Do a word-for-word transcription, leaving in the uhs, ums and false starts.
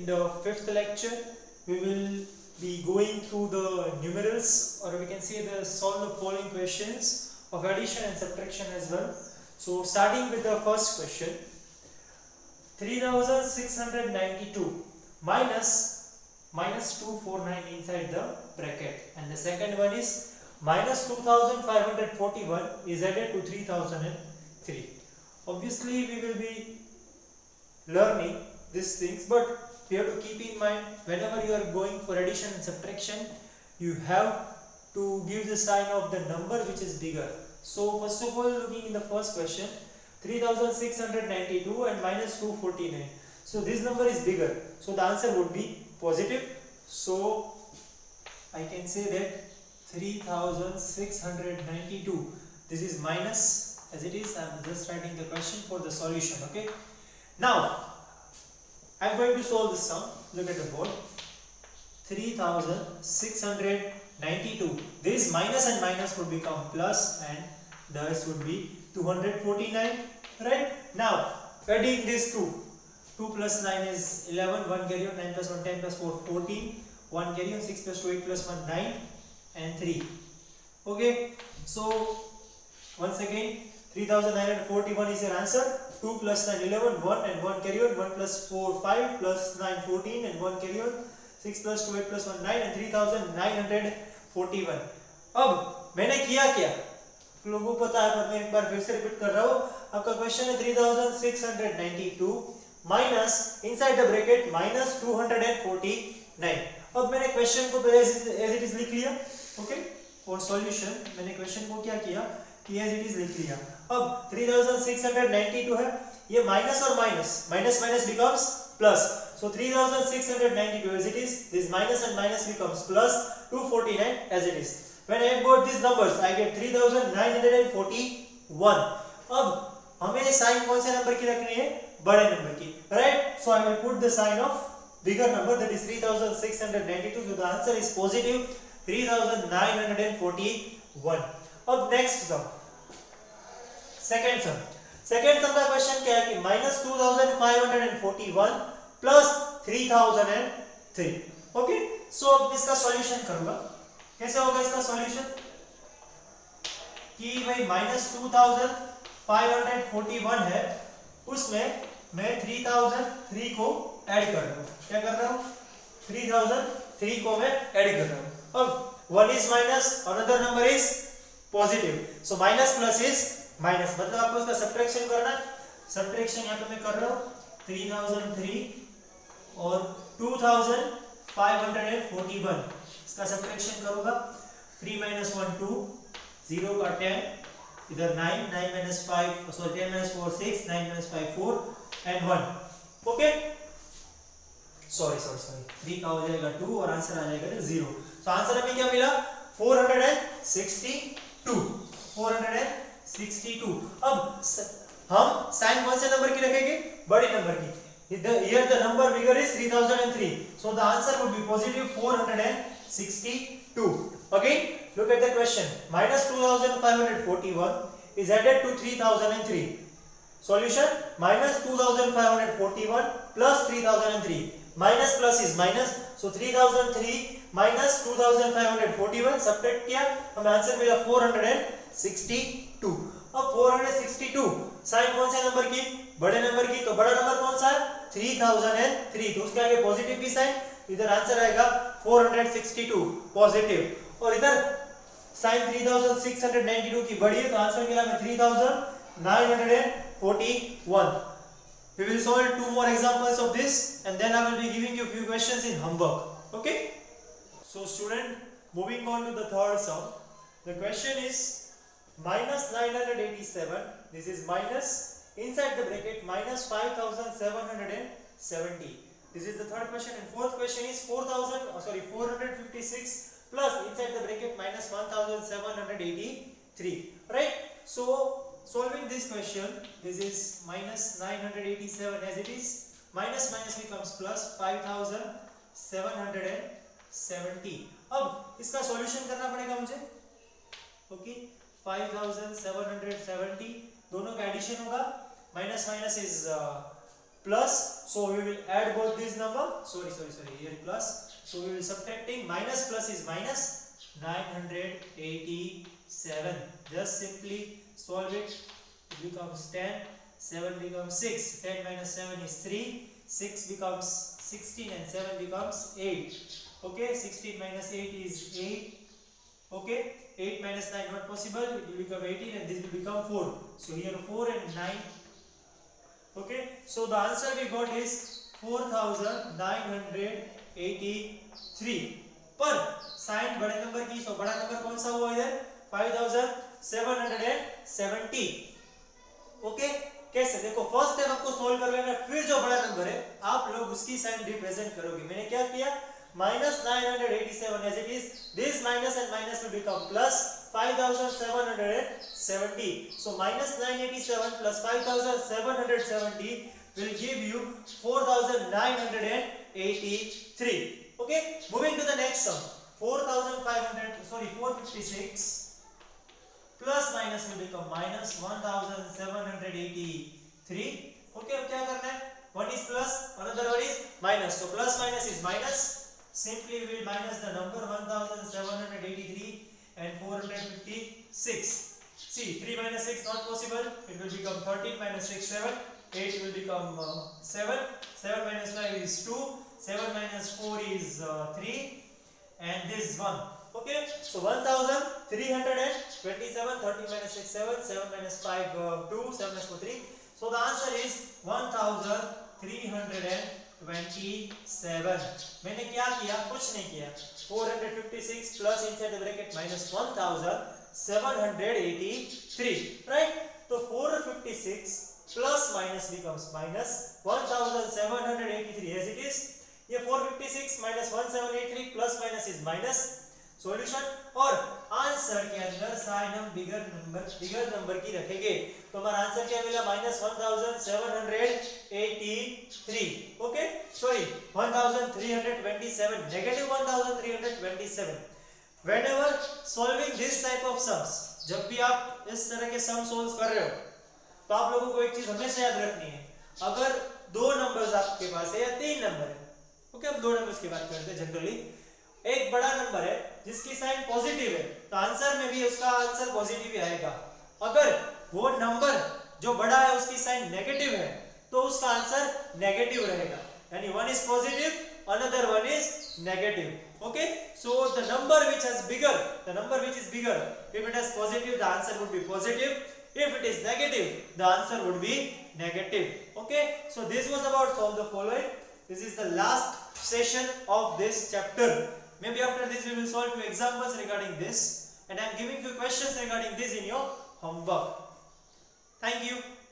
in the fifth lecture we will be going through the numerals, or we can say the solve the following questions of addition and subtraction as well. So starting with the first question, three thousand six hundred ninety-two minus minus two hundred forty-nine inside the bracket, and the second one is minus two thousand five hundred forty-one is added to three thousand three. Obviously we will be learning these things, but you have to keep in mind whenever you are going for addition and subtraction, you have to give the sign of the number which is bigger. So first of all, looking in the first question, three thousand six hundred ninety-two and minus two hundred forty-nine, so this number is bigger, so the answer would be positive. So I can say that three thousand six hundred ninety-two, this is minus, as it is, I am just writing the question for the solution. Okay, now I am going to solve this sum. Look at the board. three thousand six hundred ninety-two, this minus and minus would become plus, and this would be two hundred forty-nine, right? Now adding this two, two plus nine is eleven, one carry on, nine plus one, ten plus four, fourteen, one carry on, six plus two, eight plus one, nine, and three. Okay, so once again three thousand nine hundred forty-one is your answer. Two plus nine, eleven, one, and one carry on, one plus four, five, plus nine, fourteen, and one carry on, six plus two, eight plus one, nine, and three thousand nine hundred forty-one. अब मैंने किया क्या लोगों को पता है, पर मैं एक बार फिर से रिपीट कर रहा हूँ. आपका क्वेश्चन है three thousand six hundred ninety-two minus inside the bracket minus two hundred forty-nine. अब मैंने क्वेश्चन को पहले एज इट इज लिख लिया. ओके, और सॉल्यूशन मैंने क्वेश्चन को क्या किया कि एज इट इज लिख लिया. अब three thousand six hundred ninety-two है, ये माइनस और minus, minus minus becomes plus. So three thousand six hundred ninety-two as it is, this minus and minus becomes plus, two hundred forty-nine as it is. When I got these numbers, I get three thousand nine hundred forty-one. अब हमें sign कौन से number की रखनी है? बड़े number की, right? So I will put the sign of bigger number, that is three thousand six hundred ninety-two. So the answer is positive three thousand nine hundred forty-one. अब next sum, second sum. Second sum का question क्या है कि minus two thousand five hundred forty-one plus three thousand three. Okay, so अब इसका solution करूंगा. कैसे होगा इसका सॉल्यूशन कि भाई minus two thousand five hundred forty-one है, उसमें मैं three thousand three को ऐड कर रहा हूँ. क्या कर रहा हूँ? three thousand three को मैं ऐड कर रहा हूँ. अब one is minus, another number is positive, so minus plus is minus, मतलब आपको इसका सब्ट्रैक्शन करना है. सब्ट्रैक्शन यहाँ पे मैं कर रहा हूँ three thousand three और two thousand five hundred forty-one, इसका सब्ट्रैक्शन करूंगा. three minus one two, zero का ten, इधर nine, nine minus five, sorry ten minus four six, nine minus five four and one. Okay, sorry sorry sorry three का हो जाएगा two और answer आ जाएगा zero. तो आंसर हमें क्या मिला? four hundred sixty-two. four hundred sixty-two. अब हम साइन कौन से नंबर की रखेंगे? बड़े नंबर की. Here the number bigger is three thousand three, so the answer would be positive four hundred sixty-two. Again, look at the question. Minus two thousand five hundred forty-one is added to three thousand three. Solution: minus two thousand five hundred forty-one plus three thousand three. Minus plus is minus, so three thousand three minus two thousand five hundred forty-one, subtract किया, हमें answer मिला four hundred sixty-two. अब four hundred sixty-two sign कौन से number की? बड़े number की. तो बड़ा नंबर कौन सा है? three thousand three, तो उसके आगे पॉजिटिव की साइन, इधर आंसर आएगा four hundred sixty-two पॉजिटिव, और इधर sign three thousand six hundred ninety-two की बड़ी है, तो आंसर मिला हमें three thousand nine hundred forty-one. We will solve two more examples of this, and then I will be giving you few questions in homework. Okay, so student, moving on to the third sum. The question is minus nine hundred eighty-seven, this is minus inside the bracket minus five thousand seven hundred seventy. This is the third question, and fourth question is four thousand oh, sorry four hundred fifty-six plus inside the bracket minus one thousand seven hundred eighty-three, right? So solving this question, this is minus nine hundred eighty-seven as it is, minus minus becomes plus five thousand seven hundred seventy. अब इसका solution करना पड़ेगा मुझे. Okay, five thousand seven hundred seventy, दोनों का addition होगा. Minus minus is plus, so we will add both these number, sorry sorry sorry here plus, so we will subtracting, minus plus is minus, nine hundred eighty-seven, just simply solve it, it becomes ten, seven becomes six, ten minus seven is three, six becomes sixteen and seven becomes eight. Okay, sixteen minus eight is eight. Okay, eight minus nine not possible, it will become eighteen and this will become four. So here four and nine. Okay, so the answer we got is four thousand nine hundred eighty-three. पर sign बड़े number की, सो बड़ा number कौन सा हुआ इधर, five thousand seven hundred seventy. Okay, कैसे, देखो फर्स्ट स्टेप आपको सोल्व कर लेना, फिर जो बड़ा नंबर है आप लोग उसकी साइन रिप्रेजेंट करोगे. मैंने क्या किया, minus nine hundred eighty-seven as it is, this minus and minus will become plus five thousand seven hundred seventy. So minus nine hundred eighty-seven plus five thousand seven hundred seventy will give you four thousand nine hundred eighty-three. Okay, moving to the next sum, four thousand five hundred, sorry four hundred fifty-six plus minus will become minus one thousand seven hundred eighty-three. Okay, अब क्या करना है, one is plus, another one is minus, so plus minus is minus. Simply we will minus the number one thousand seven hundred eighty-three and four hundred fifty-six. See, three minus six not possible, it will become thirteen minus six, seven, eight will become uh, seven, seven minus five is two, seven minus four is uh, three, and this is one. Okay, so one thousand three hundred twenty-seven, thirteen minus six, seven, seven minus five, uh, two, seven minus four, three. So the answer is one thousand three hundred twenty-seven. मैंने क्या किया, कुछ नहीं किया, four hundred fifty-six plus inside the bracket minus one thousand seven hundred eighty-three, right? तो four hundred fifty-six plus minus becomes minus one thousand seven hundred eighty-three as it is. ये four hundred fifty-six minus one thousand seven hundred eighty-three plus minus is minus. Solution, और answer के अंदर sign हम bigger number bigger number की रखेंगे, तो हमारा answer क्या मिला, minus one thousand seven hundred eighty three. Okay, sorry one thousand three hundred twenty seven, negative one thousand three hundred twenty seven. Whenever solving this type of sums, जब भी आप इस तरह के सम सॉल्व कर रहे हो तो आप लोगों को एक चीज हमेशा याद रखनी है, अगर दो नंबर्स आपके पास है या तीन नंबर है, ओके अब दो नंबर्स की बात करते हैं जनरली, एक बड़ा नंबर है जिसकी साइन पॉजिटिव है तो आंसर में भी उसका आंसर पॉजिटिव ही आएगा. अगर वो नंबर जो बड़ा है उसकी साइन नेगेटिव है तो उसका आंसर नेगेटिव रहेगा, यानी one is positive another one is negative. Okay, so the number which has bigger the number which is bigger, if it has positive the answer would be positive, if it is negative the answer would be negative. Okay, so this was about solve the following. This is the last session of this chapter. Maybe after this we will solve few examples regarding this, and I am giving few questions regarding this in your homework. Thank you.